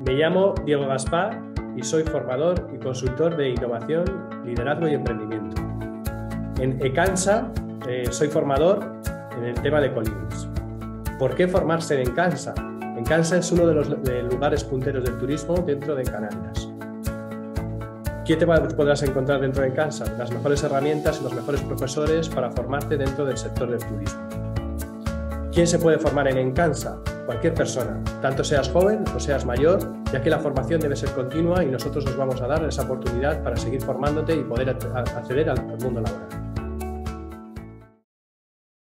Me llamo Diego Gaspar y soy formador y consultor de innovación, liderazgo y emprendimiento. En Ecansa soy formador en el tema de colibris. ¿Por qué formarse en Ecansa? Ecansa es uno de los lugares punteros del turismo dentro de Canarias. ¿Qué te podrás encontrar dentro de Ecansa? Las mejores herramientas y los mejores profesores para formarte dentro del sector del turismo. ¿Quién se puede formar en Ecansa? Cualquier persona, tanto seas joven o seas mayor, ya que la formación debe ser continua y nosotros nos vamos a dar esa oportunidad para seguir formándote y poder acceder al mundo laboral.